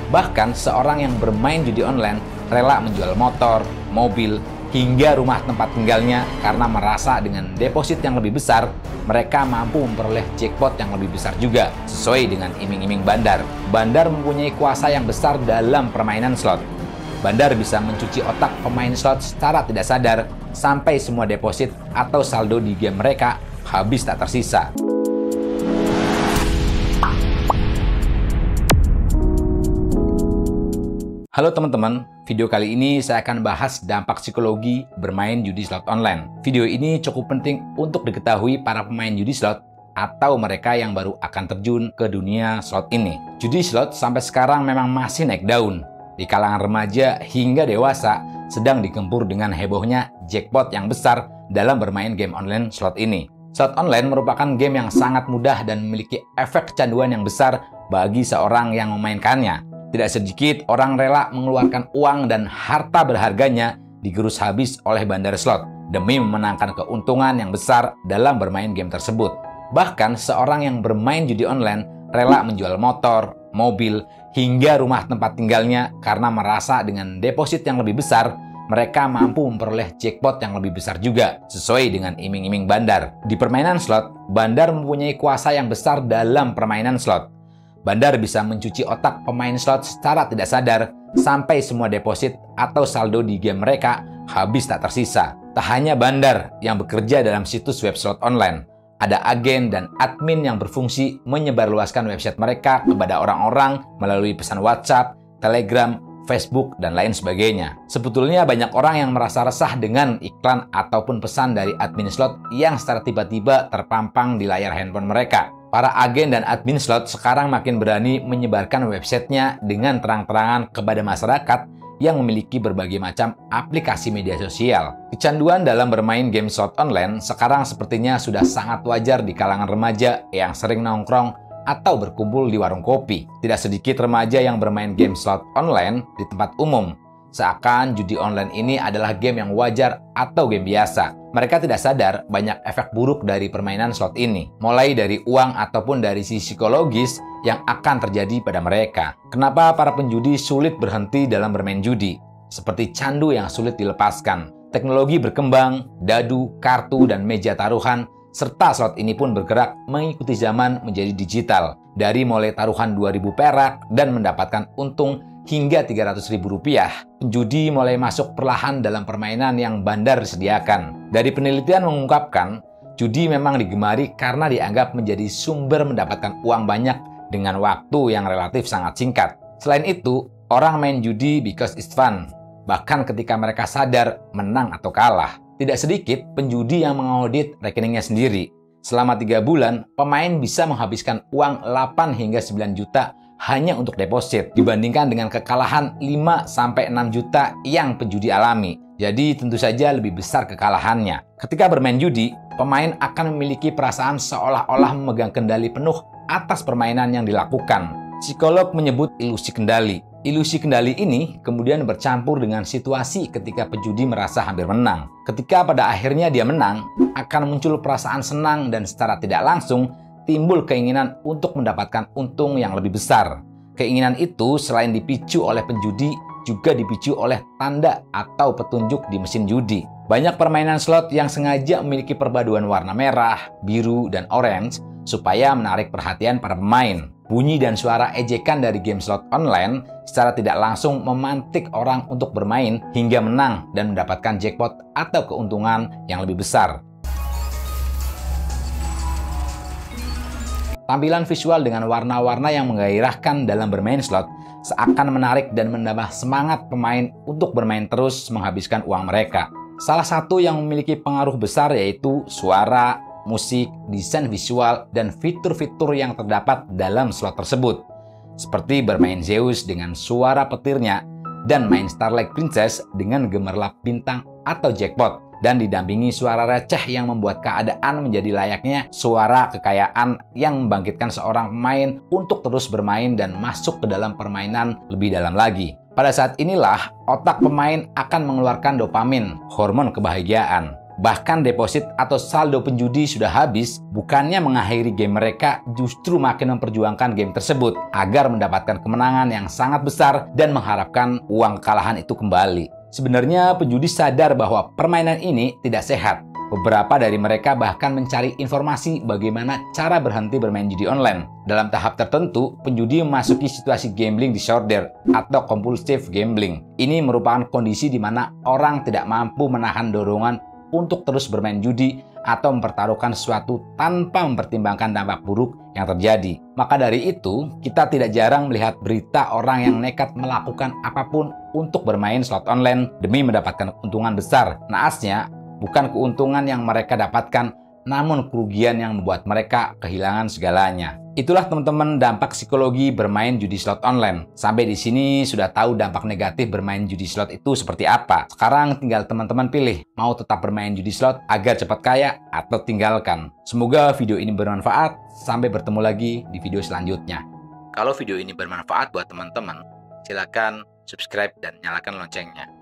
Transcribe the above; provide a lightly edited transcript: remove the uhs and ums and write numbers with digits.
Bahkan seorang yang bermain judi online rela menjual motor, mobil, hingga rumah tempat tinggalnya karena merasa dengan deposit yang lebih besar, mereka mampu memperoleh jackpot yang lebih besar juga. Sesuai dengan iming-iming bandar, bandar mempunyai kuasa yang besar dalam permainan slot. Bandar bisa mencuci otak pemain slot secara tidak sadar sampai semua deposit atau saldo di game mereka habis tak tersisa. Halo teman-teman, video kali ini saya akan bahas dampak psikologi bermain judi slot online. Video ini cukup penting untuk diketahui para pemain judi slot atau mereka yang baru akan terjun ke dunia slot ini. Judi slot sampai sekarang memang masih naik daun. Di kalangan remaja hingga dewasa sedang digempur dengan hebohnya jackpot yang besar dalam bermain game online slot ini. Slot online merupakan game yang sangat mudah dan memiliki efek kecanduan yang besar bagi seorang yang memainkannya. Tidak sedikit orang rela mengeluarkan uang dan harta berharganya digerus habis oleh bandar slot demi memenangkan keuntungan yang besar dalam bermain game tersebut. Bahkan seorang yang bermain judi online rela menjual motor, mobil, hingga rumah tempat tinggalnya karena merasa dengan deposit yang lebih besar, mereka mampu memperoleh jackpot yang lebih besar juga, sesuai dengan iming-iming bandar. Di permainan slot, bandar mempunyai kuasa yang besar dalam permainan slot. Bandar bisa mencuci otak pemain slot secara tidak sadar sampai semua deposit atau saldo di game mereka habis tak tersisa. Tak hanya bandar yang bekerja dalam situs web slot online, ada agen dan admin yang berfungsi menyebarluaskan website mereka kepada orang-orang melalui pesan WhatsApp, Telegram, Facebook, dan lain sebagainya. Sebetulnya banyak orang yang merasa resah dengan iklan ataupun pesan dari admin slot yang secara tiba-tiba terpampang di layar handphone mereka. Para agen dan admin slot sekarang makin berani menyebarkan websitenya dengan terang-terangan kepada masyarakat yang memiliki berbagai macam aplikasi media sosial. Kecanduan dalam bermain game slot online sekarang sepertinya sudah sangat wajar di kalangan remaja yang sering nongkrong atau berkumpul di warung kopi. Tidak sedikit remaja yang bermain game slot online di tempat umum, seakan judi online ini adalah game yang wajar atau game biasa. Mereka tidak sadar banyak efek buruk dari permainan slot ini, mulai dari uang ataupun dari sisi psikologis yang akan terjadi pada mereka. Kenapa para penjudi sulit berhenti dalam bermain judi? Seperti candu yang sulit dilepaskan. Teknologi berkembang, dadu, kartu, dan meja taruhan, serta slot ini pun bergerak mengikuti zaman menjadi digital. Dari mulai taruhan 2.000 perak dan mendapatkan untung hingga Rp300.000, penjudi mulai masuk perlahan dalam permainan yang bandar disediakan. Dari penelitian mengungkapkan, judi memang digemari karena dianggap menjadi sumber mendapatkan uang banyak dengan waktu yang relatif sangat singkat. Selain itu, orang main judi because it's fun, bahkan ketika mereka sadar menang atau kalah. Tidak sedikit penjudi yang mengaudit rekeningnya sendiri. Selama 3 bulan, pemain bisa menghabiskan uang 8 hingga 9 juta hanya untuk deposit, dibandingkan dengan kekalahan 5-6 juta yang penjudi alami. Jadi tentu saja lebih besar kekalahannya. Ketika bermain judi, pemain akan memiliki perasaan seolah-olah memegang kendali penuh atas permainan yang dilakukan. Psikolog menyebut ilusi kendali. Ilusi kendali ini kemudian bercampur dengan situasi ketika penjudi merasa hampir menang. Ketika pada akhirnya dia menang, akan muncul perasaan senang dan secara tidak langsung timbul keinginan untuk mendapatkan untung yang lebih besar. Keinginan itu selain dipicu oleh penjudi, juga dipicu oleh tanda atau petunjuk di mesin judi. Banyak permainan slot yang sengaja memiliki perpaduan warna merah, biru, dan orange supaya menarik perhatian para pemain. Bunyi dan suara ejekan dari game slot online secara tidak langsung memantik orang untuk bermain hingga menang dan mendapatkan jackpot atau keuntungan yang lebih besar. Tampilan visual dengan warna-warna yang menggairahkan dalam bermain slot seakan menarik dan menambah semangat pemain untuk bermain terus menghabiskan uang mereka. Salah satu yang memiliki pengaruh besar yaitu suara, musik, desain visual, dan fitur-fitur yang terdapat dalam slot tersebut. Seperti bermain Zeus dengan suara petirnya dan main Starlight Princess dengan gemerlap bintang atau jackpot. Dan didampingi suara receh yang membuat keadaan menjadi layaknya suara kekayaan yang membangkitkan seorang pemain untuk terus bermain dan masuk ke dalam permainan lebih dalam lagi. Pada saat inilah, otak pemain akan mengeluarkan dopamin, hormon kebahagiaan. Bahkan deposit atau saldo penjudi sudah habis, bukannya mengakhiri game mereka, justru makin memperjuangkan game tersebut agar mendapatkan kemenangan yang sangat besar dan mengharapkan uang kekalahan itu kembali. Sebenarnya penjudi sadar bahwa permainan ini tidak sehat. Beberapa dari mereka bahkan mencari informasi bagaimana cara berhenti bermain judi online. Dalam tahap tertentu, penjudi memasuki situasi gambling disorder atau compulsive gambling. Ini merupakan kondisi di mana orang tidak mampu menahan dorongan untuk terus bermain judi atau mempertaruhkan sesuatu tanpa mempertimbangkan dampak buruk yang terjadi. Maka dari itu, kita tidak jarang melihat berita orang yang nekat melakukan apapun untuk bermain slot online demi mendapatkan keuntungan besar. Naasnya, bukan keuntungan yang mereka dapatkan, namun kerugian yang membuat mereka kehilangan segalanya. Itulah teman-teman dampak psikologi bermain judi slot online. Sampai di sini sudah tahu dampak negatif bermain judi slot itu seperti apa. Sekarang tinggal teman-teman pilih, mau tetap bermain judi slot agar cepat kaya atau tinggalkan. Semoga video ini bermanfaat. Sampai bertemu lagi di video selanjutnya. Kalau video ini bermanfaat buat teman-teman, silakan subscribe dan nyalakan loncengnya.